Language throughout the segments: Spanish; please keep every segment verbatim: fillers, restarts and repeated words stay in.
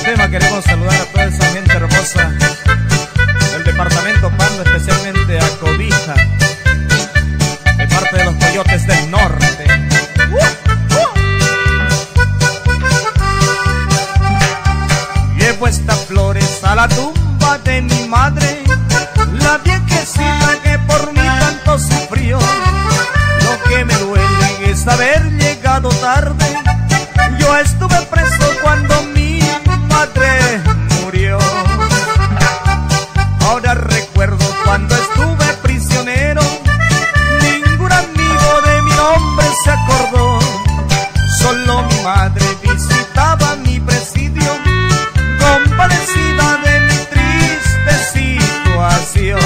tema queremos saludar a toda esa gente hermosa del departamento Pando, especialmente a Cobija, de parte de los Coyotes del Norte. Llevo estas flores a la tumba de mi madre, la viejecita que por mí tanto sufrió. Lo que me duele es haber llegado tarde. Yo estuve preso cuando mi madre murió. Ahora recuerdo cuando estuve prisionero, ningún amigo de mi nombre se acordó. Solo mi madre visitaba mi presidio, compadecida de mi triste situación.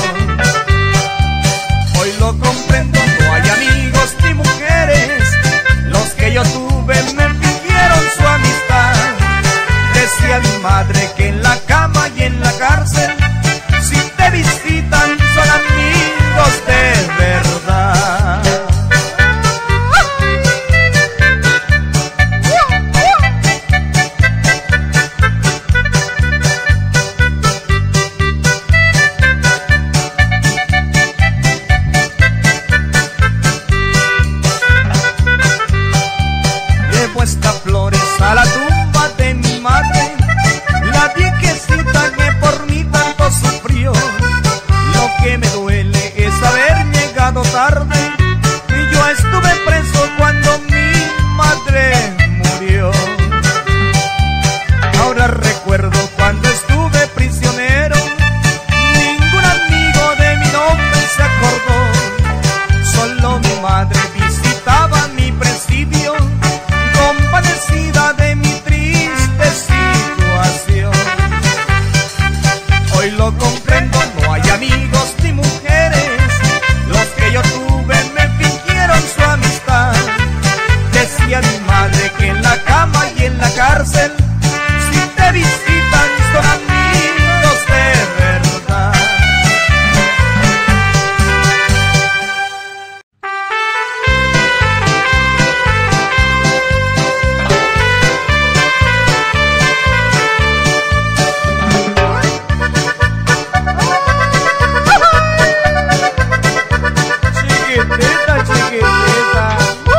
Hoy lo comprendo, no hay amigos ni mujeres, los que yo tuve me fingieron su amistad. Decía mi madre que en la cama y en la cárcel, si te visitan son amigos de verdad. Llevo estas flores a la tumba de mi madre, la viejecita que por mí tanto sufrió. Lo que me duele es haber llegado tarde, y yo estuve preso cuando mi madre murió. Ahora recuerdo cuando estuve prisionero, ningún amigo de mi nombre se acordó. Solo mi madre visitaba mi presidio, compadecida de mi triste situación. Hoy lo comprendo, no hay amigos ni mujeres, los que yo tuve me fingieron su amistad. Decía mi madre que en la cama y en la cárcel, si te visitan son amigos de verdad. Chiquitita, chiquitita,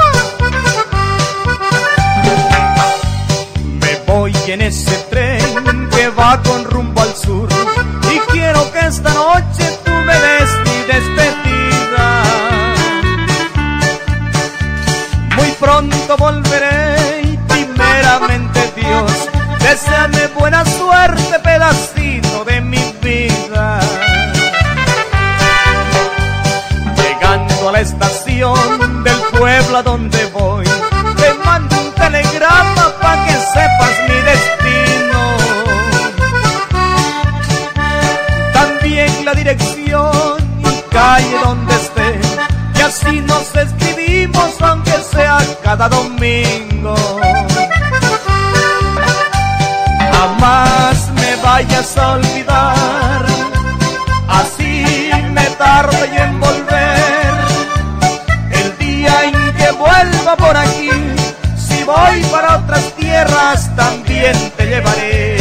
me voy en ese tren que va con rumbo al sur, y quiero que esta noche tú me des mi despedida. Muy pronto volveré y primeramente Dios, deséame buena suerte, pedacito de mi vida. Llegando a la estación del pueblo a donde voy, te mando un telegrama pa' que sepas mi destino. También la dirección y calle donde esté, y así nos escribimos aunque sea cada domingo. Jamás me vayas a olvidar, así me tarde yo en volver. El día en que vuelva por aquí, si voy para otras tierras también te llevaré.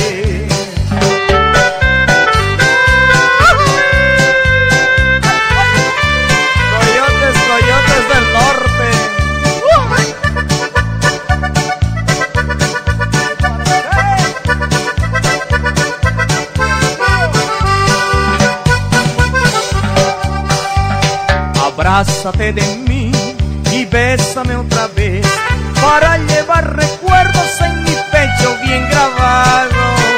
Coyotes, coyotes del norte. Abrázate de mí y bésame otra vez, para llevar recuerdos en mi pecho bien grabados.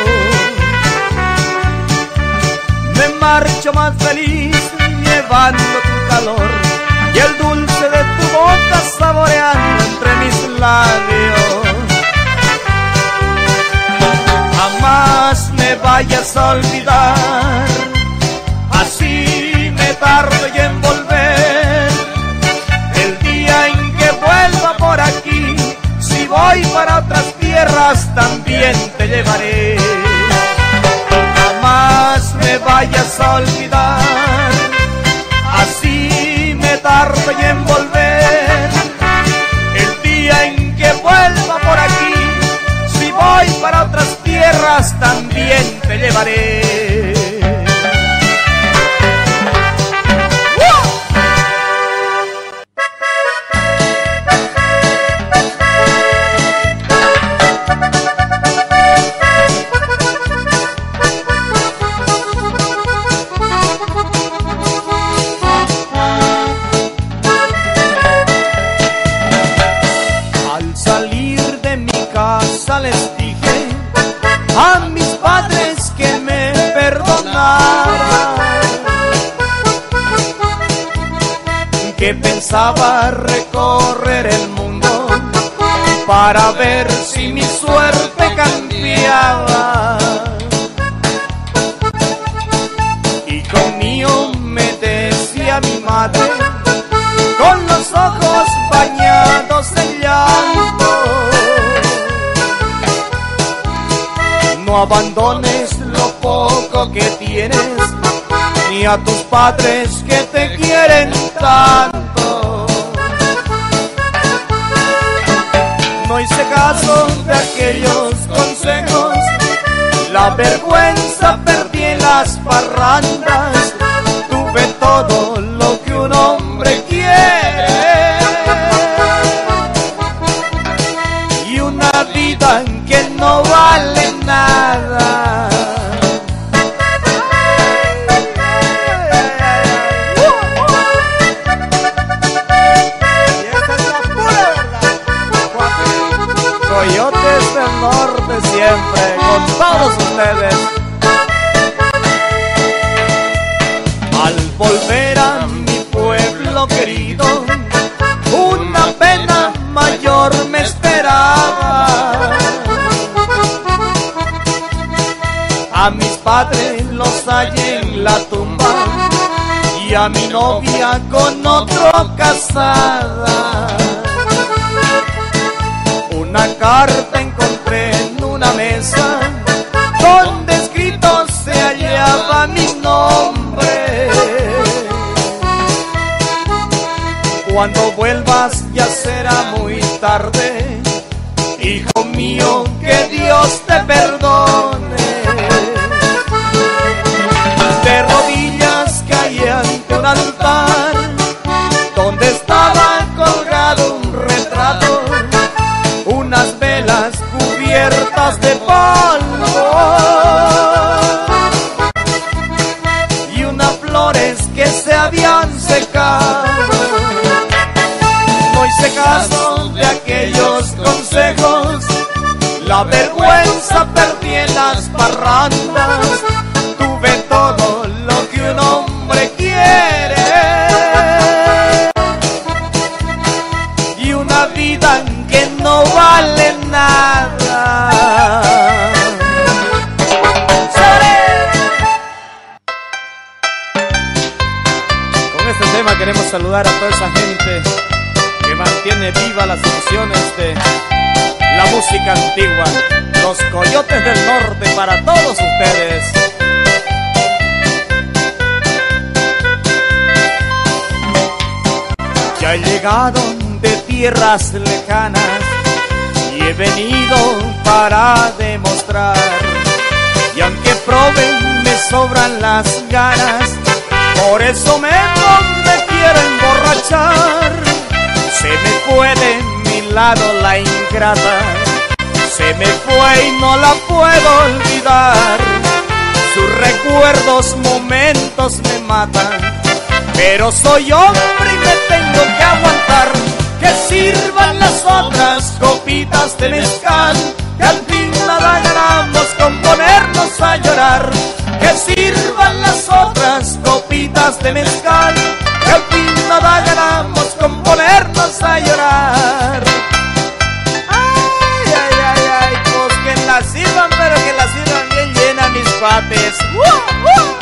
Me marcho más feliz llevando tu calor y el dulce de tu boca saboreando entre mis labios. Jamás me vayas a olvidar, así me tardo yo en volver. El día en que vuelva por aquí, si voy para otras tierras también te llevaré. Jamás me vayas a olvidar, así me tardo yo en volver. El día en que vuelva por aquí, si voy para otras tierras quieras también te llevaré. Les dije a mis padres que me perdonaran, que pensaba recorrer el mundo para ver si mi suerte cambiaba. Y conmigo me decía mi madre, con los ojos bañados en llanto: no abandones lo poco que tienes, ni a tus padres que te quieren tanto. No hice caso de aquellos consejos, la vergüenza perdí en las parrandas. Tuve todo lo que un hombre quiere y una vida que no vale nada. Y esta es la pura verdad. Coyotes del Norte siempre con todos ustedes. Al volver a mi pueblo querido, una pena mayor me esperaba. A mis padres los hallé en la tumba y a mi novia con otro casada. Una carta encontré en una mesa donde escrito se hallaba mi nombre. Cuando vuelvas ya será muy tarde, hijo mío, que Dios te perdone. De rodillas caí ante un altar donde estaba colgado un retrato, unas velas cubiertas de polvo y unas flores que se habían secado. No hice caso de aquellos consejos, la vergüenza perdí en las parrandas. Tuve todo lo que un hombre quiere y una vida que no vale nada. Con este tema queremos saludar a toda esa gente que mantiene viva las emociones de la música antigua. Los Coyotes del Norte para todos ustedes. Ya he llegado de tierras lejanas y he venido para demostrar, y aunque prueben me sobran las ganas, por eso me, me quiero emborrachar. Se me fue de mi lado la ingrata, se me fue y no la puedo olvidar. Sus recuerdos, momentos me matan, pero soy hombre y me tengo que aguantar. Que sirvan las otras copitas de mezcal, que al fin nada ganamos con ponernos a llorar. Que sirvan las otras copitas de mezcal, que al fin nada ganamos con ponernos a llorar. Ay, ay, ay, ay, pues que la sirvan, pero que la sirvan bien llena mis papes. ¡Uh, uh!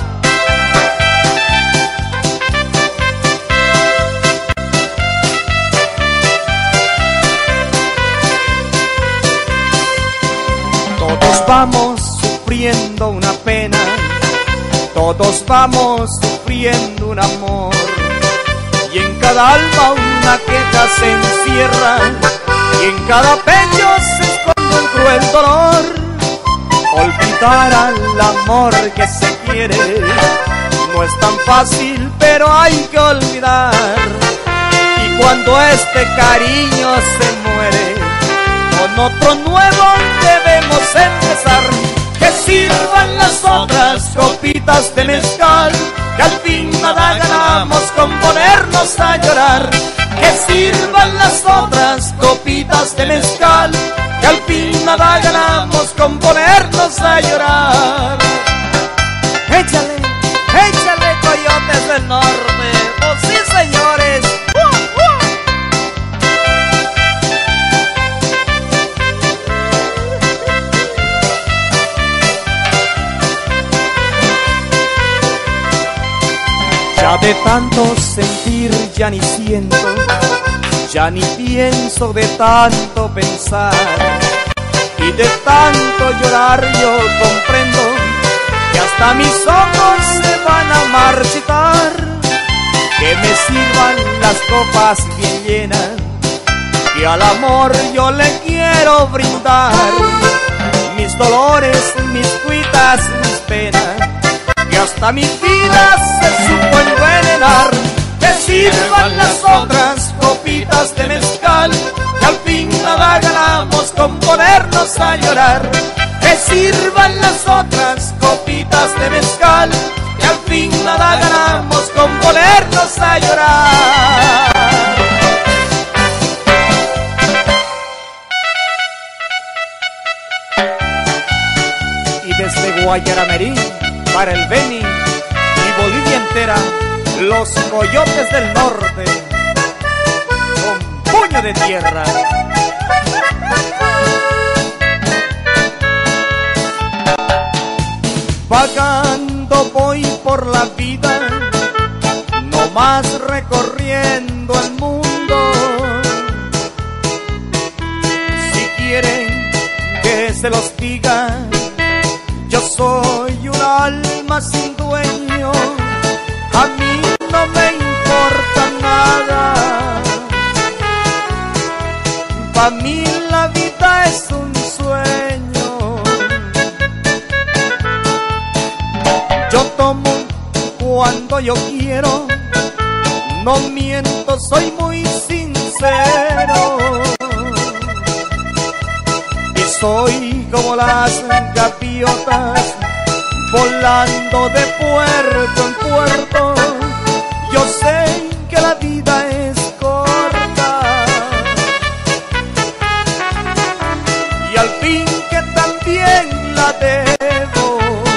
Todos vamos sufriendo una pena, todos vamos sufriendo un amor, y en cada alma una queja se encierra, y en cada pecho se esconde un cruel dolor. Olvida Dar al amor que se quiere no es tan fácil, pero hay que olvidar. Y cuando este cariño se muere, con otro nuevo debemos empezar. Que sirvan las otras copitas de mezcal, que al fin nada ganamos con ponernos a llorar. Que sirvan las otras copitas de mezcal, que al fin nada ganamos con ponernos a llorar. Échale, échale, coyotes del norte, oh sí señores. ¡Uh, uh! Ya de tanto sentir ya ni siento, ya ni pienso de tanto pensar. Y de tanto llorar yo comprendo que hasta mis ojos se van a marchitar. Que me sirvan las copas bien llenas, que al amor yo le quiero brindar. Mis dolores, mis cuitas, mis penas, que hasta mi vida se supo envenenar. Que sirvan las otras copitas de mezcal, que al fin nada ganamos con ponernos a llorar. Que sirvan las otras copitas de mezcal, que al fin nada ganamos con ponernos a llorar. Y desde Guayaramerí para el Beni y Bolivia entera, los coyotes del norte con puño de tierra. Vagando voy por la vida, no más recorriendo el mundo. Si quieren que se los diga, yo soy un alma sin dueño. A mí no me importa nada, pa' mí la vida es un sueño. Yo tomo cuando yo quiero, no miento, soy muy sincero. Y soy como las gaviotas, volando de puerto en puerto. Yo sé que la vida es corta, y al fin que también la debo.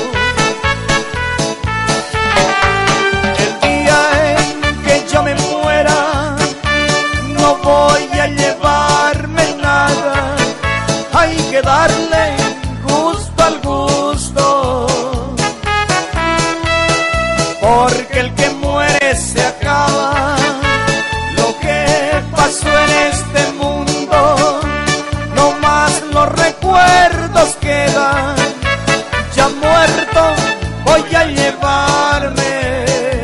El día en que yo me muera, no voy a llevarme nada. Hay que darle gusto al gusto, porque el que muere se acaba. Lo que pasó en este mundo, no más los recuerdos quedan. Ya muerto voy a llevarme,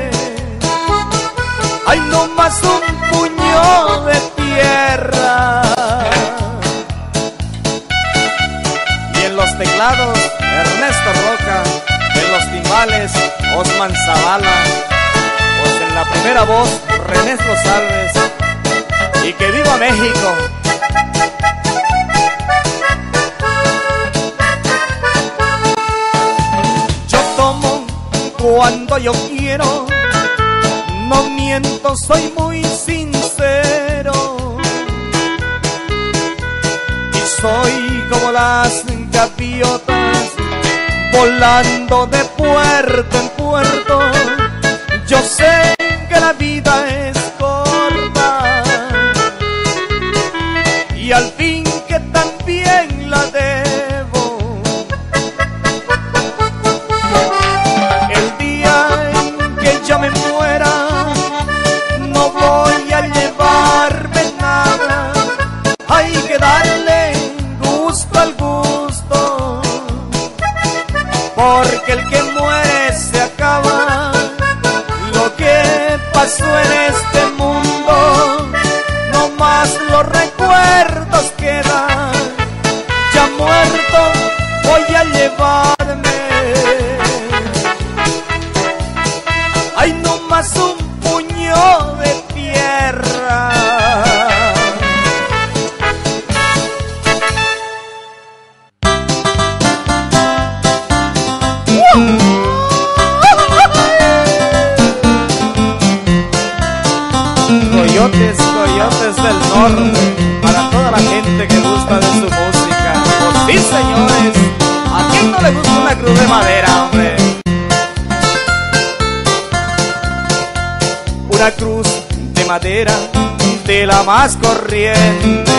hay no más un puño de tierra. Y en los teclados Ernesto Roca, en los timbales Osman Zavala, pues en la primera voz René Rosalves. Y que viva México. Yo tomo cuando yo quiero, no miento, soy muy sincero. Y soy como las gaviotas, volando de puerto en puerto. Yo sé que la vida es corta, y al fin que también la debo. El día en que yo me muera, no voy a llevarme nada. Hay que darle gusto al gusto, porque el que muere se acaba. Lo que pasó en este la más corriente.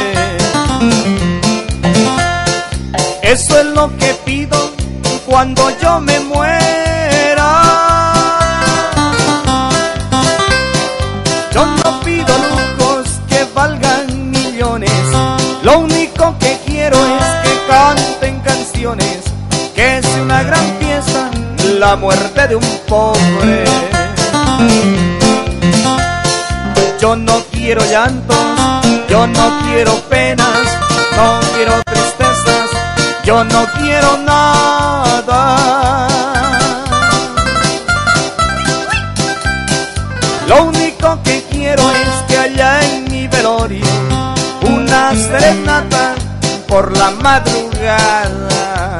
Eso es lo que pido cuando yo me muera. Yo no pido lujos que valgan millones, lo único que quiero es que canten canciones, que es una gran fiesta la muerte de un pobre. Yo no quiero llantos, yo no quiero penas, no quiero tristezas, yo no quiero nada. Lo único que quiero es que allá en mi velorio una serenata por la madrugada.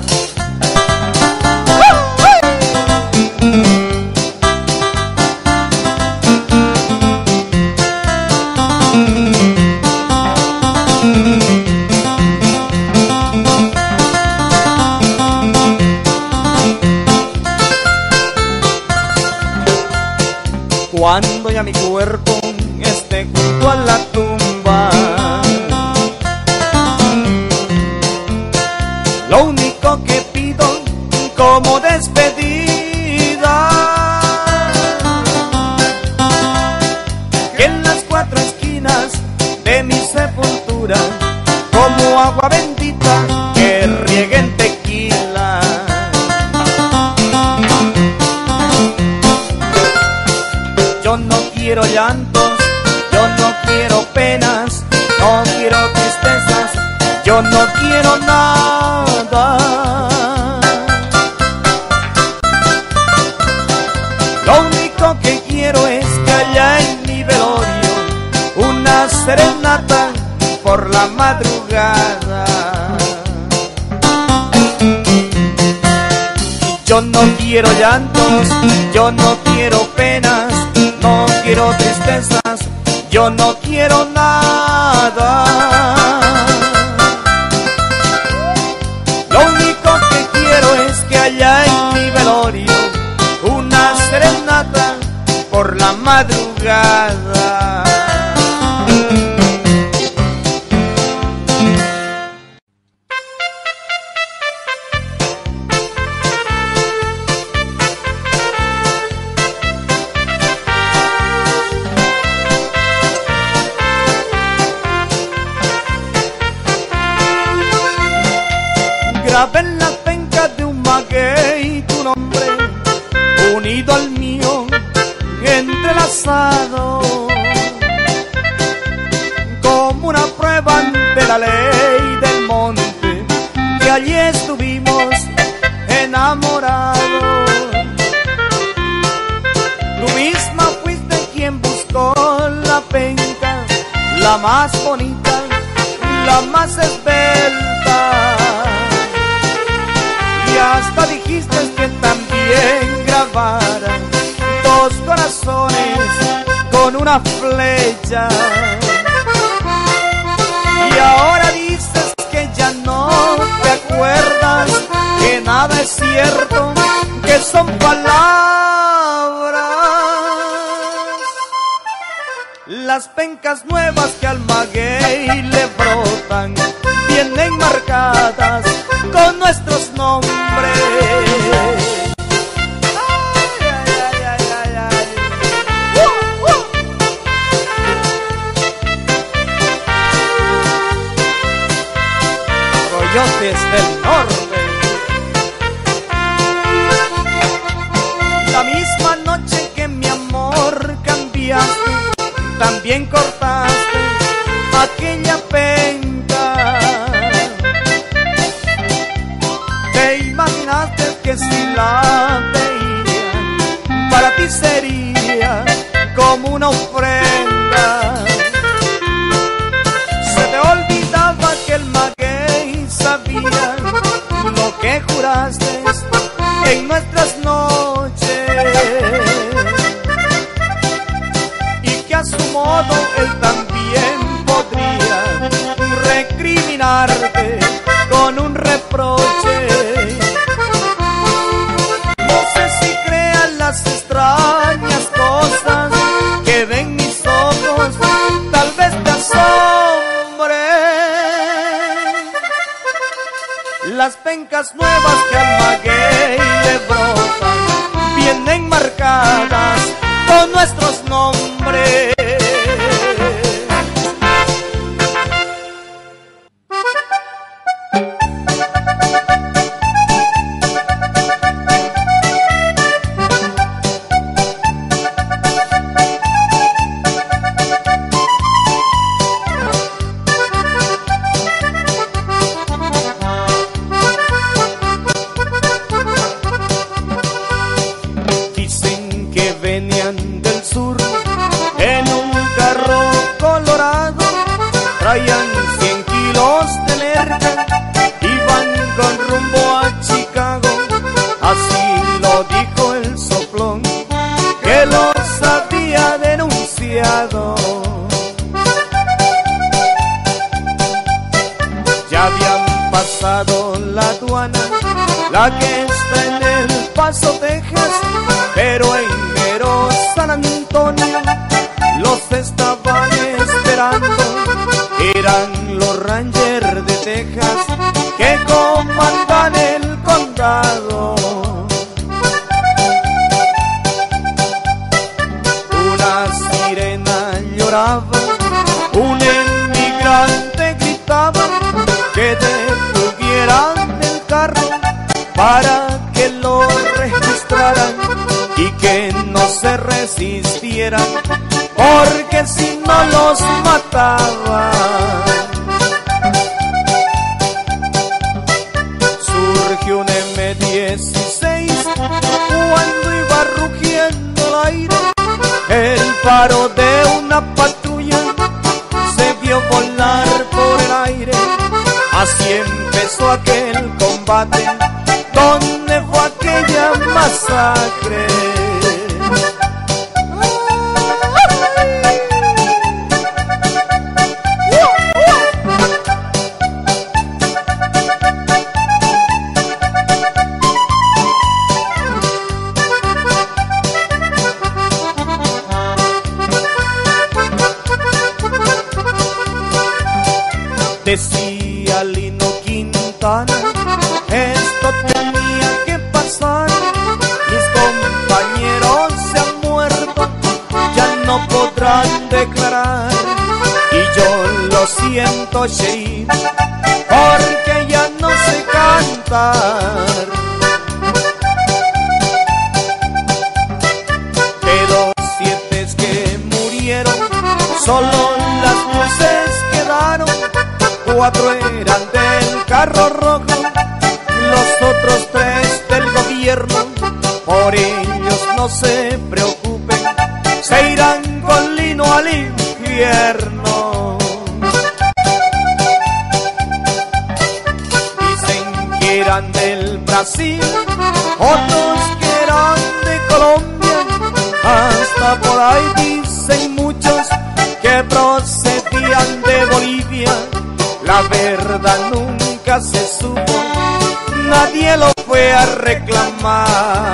Cuando ya mi cuerpo esté junto a la tumba, lo único que pido como despedida, que en las cuatro esquinas de mi sepultura, como agua bendita, que rieguen tequila. Yo no quiero llantos, yo no quiero penas, no quiero tristezas, yo no quiero nada. Lo único que quiero es que allá en mi velorio una serenata por la madrugada. Yo no quiero llantos, yo no quiero penas, no quiero tristezas, yo no quiero nada. Lo único que quiero es que allá en mi velorio una serenata por la madrugada. Grabé en la penca de un maguey tu nombre, unido al mío, entrelazado, como una prueba ante la ley del monte, que allí estuvimos enamorados. Tú misma fuiste quien buscó la penca, la más bonita, la más esbelta. Y hasta dijiste que también grabaran dos corazones con una flecha. Y ahora dices que ya no te acuerdas, que nada es cierto, que son palabras. Las pencas nuevas que al maguey le brotan vienen marcadas con nuestros nombres. Ay, ay, ay, ay, ay. Uh, uh. Coyotes del norte. La misma noche que mi amor cambiaste, también cortaste aquella penca. Te imaginaste que si la veía, para ti sería como una ofrenda. Se te olvidaba que el maguey sabía lo que juraste en nuestras noches, y que a su modo él también podría recriminarte con un reproche. No sé si crean las extrañas cosas que ven mis ojos, tal vez las pencas nuevas que al maguey le brotan vienen marcadas con nuestros nombres. Traían cien kilos de merca, iban con rumbo a Chicago. Así lo dijo el soplón que los había denunciado. Ya habían pasado la aduana, la que está en El Paso, Texas, pero en mero San Antonio los estaban esperando. Eran los Rangers de Texas que comandan el condado. Una sirena lloraba, un inmigrante gritaba que detuvieran el carro para que lo registraran y que no se resistieran, porque si no los mataban. Surgió un eme dieciséis cuando iba rugiendo el aire. El faro de una patrulla se vio volar por el aire. Así empezó aquel combate, donde fue aquella masacre. Decía Lino Quintana, esto tenía que pasar. Mis compañeros se han muerto, ya no podrán declarar. Y yo lo siento, sheriff, porque ya no sé cantar. De los siete que murieron, solo las luces quedaron. Cuatro eran del carro rojo, los otros tres del gobierno. Por ellos no se preocupen, se irán con Lino al infierno. Dicen que eran del Brasil, otros que eran de Colombia, hasta por ahí dicen muchos que procedían de Bolivia. La verdad nunca se supo, nadie lo fue a reclamar.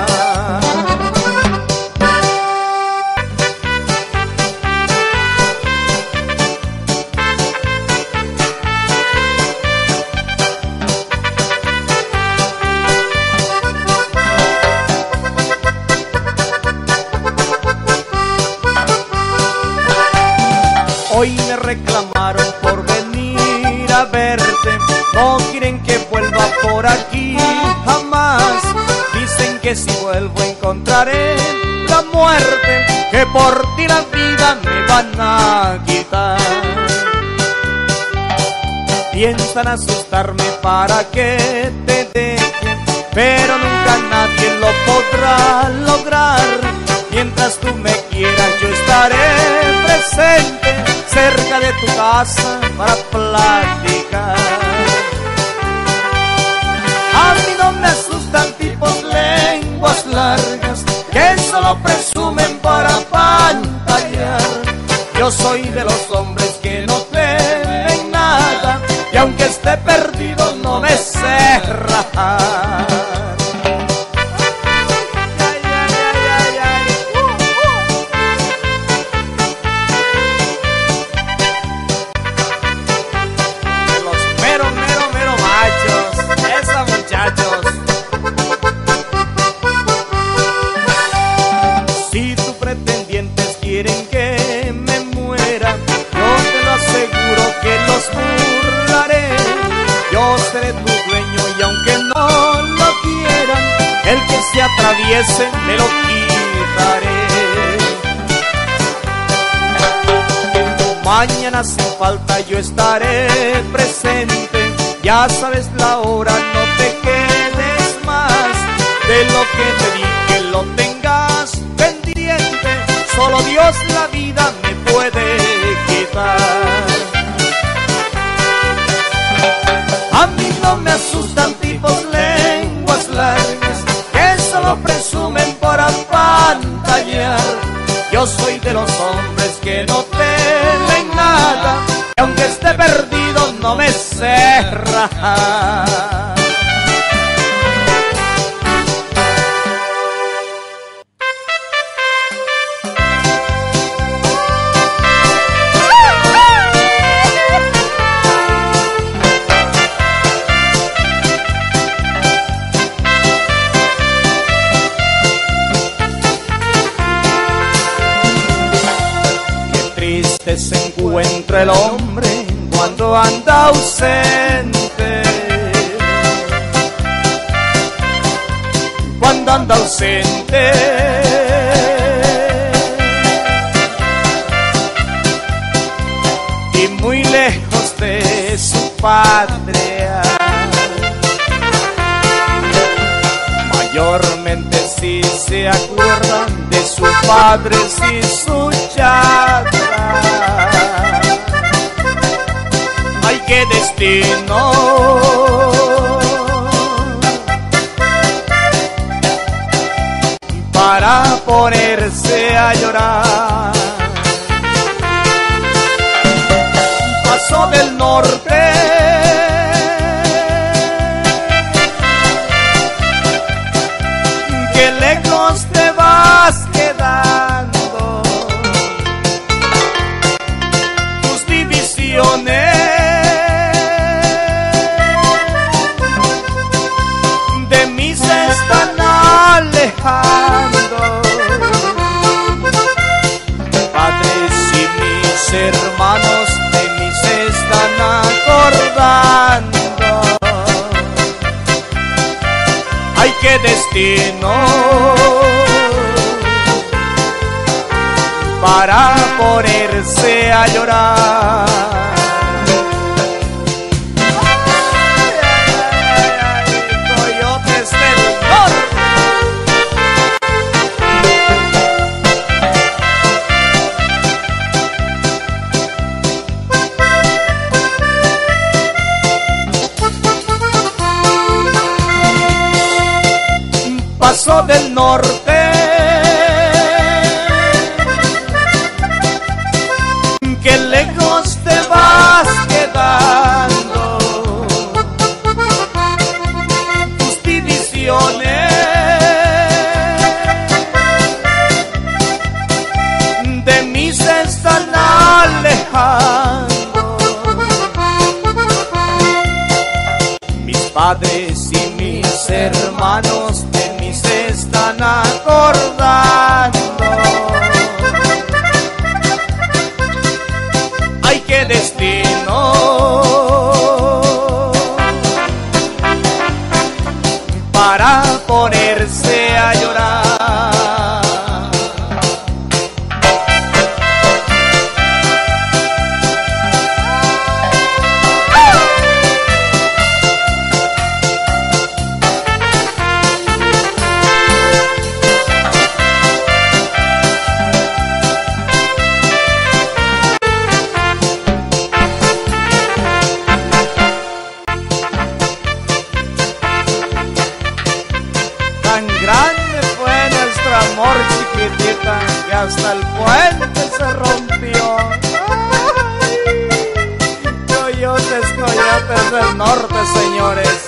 Hoy me reclamaron por venir a verte, no quieren que vuelva por aquí jamás. Dicen que si vuelvo encontraré la muerte, que por ti la vida me van a quitar. Piensan asustarme para que te deje, pero nunca nadie lo podrá lograr. Mientras tú me quieras yo estaré presente cerca de tu casa para platicar. A mí no me asustan tipos lenguas largas que solo presumen para pantallar. Yo soy de los hombres que no temen nada, y aunque esté perdido no me sé rajar. Esa seré tu dueño y aunque no lo quieran, el que se atraviese me lo quitaré. Mañana sin falta yo estaré presente, ya sabes la hora, no te quedes más de lo que te dije, lo tengas pendiente, solo Dios la vida me puede quitar. A mí no me asustan tipos lenguas largas que solo presumen por apantallar. Yo soy de los hombres que no temen nada, y aunque esté perdido no me sé rajar. Se encuentra el hombre cuando anda ausente, cuando anda ausente, y muy lejos de su patria. Mayormente si se acuerdan de sus padres y su chacra. Ay, qué destino para ponerse a llorar. Paso del norte, que lejos te vas quedando, tus divisiones de mí se están alejando. Padres y mis hermanos de mí se están acordando. Ay, qué destino para ponerse a llorar. Ay, ay, ay, ay, coyotes del norte. Paso del norte, que lejos te vas quedando, tus divisiones de mí se están alejando. Mis padres y mis hermanos de mí se están acordando. Ay, qué destino para ponerse a llorar. Amor, chiquitita, que hasta el puente se rompió. Ay, coyotes, coyotes del norte, señores.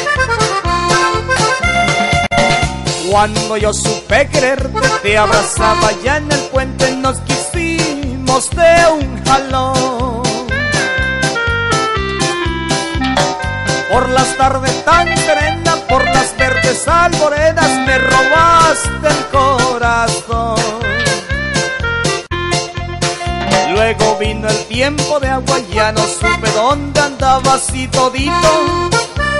Cuando yo supe quererte, te abrazaba ya en el puente, nos quisimos de un jalón. Por las tardes tan serenas, por las verdes alboredas, me robaste el corazón. Luego vino el tiempo de agua, ya no supe dónde andabas y todito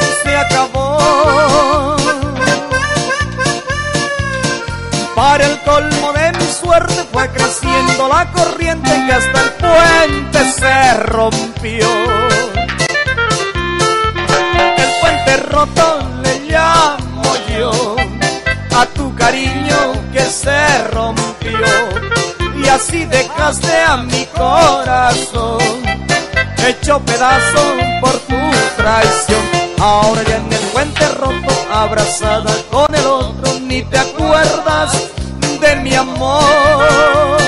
acabó. Para el colmo de mi suerte fue creciendo la corriente que hasta el puente se rompió. El puente roto le llamo yo a tu cariño que se rompió, y así dejaste a mi corazón hecho pedazo por tu traición. Ahora ya en el puente roto, abrazada con el otro, ni te acuerdas de mi amor.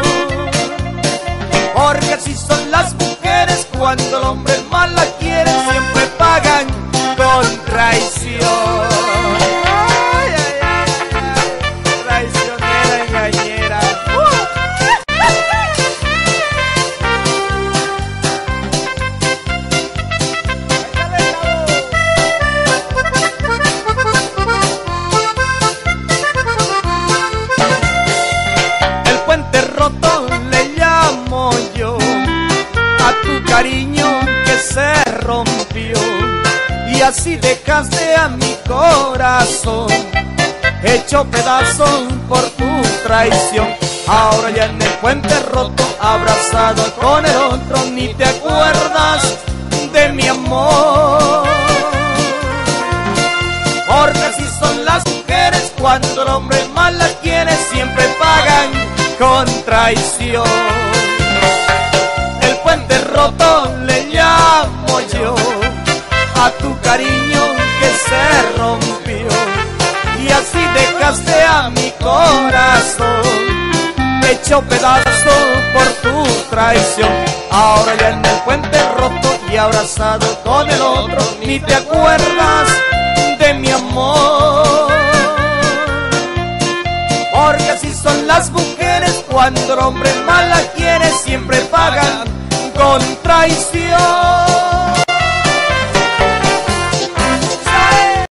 Porque así son las mujeres, cuando el hombre mal la quiere, siempre pagan con traición. Ay, ay, ay, ay, traicionera, engañera. El puente roto le llamo yo a tu cariño que se rompió, y así dejaste a mi corazón hecho pedazo por tu traición. Ahora ya en el puente roto, abrazado con el otro, ni te acuerdas de mi amor. Porque así son las mujeres, cuando el hombre mal la quiere, siempre pagan con traición. El puente roto le llamo yo a tu cariño que se rompió, y así dejaste a mi corazón hecho pedazo por tu traición. Ahora ya en el puente roto y abrazado con el otro, ni te acuerdas de mi amor. Porque así son las mujeres, cuando el hombre mal la quiere, siempre pagan con traición.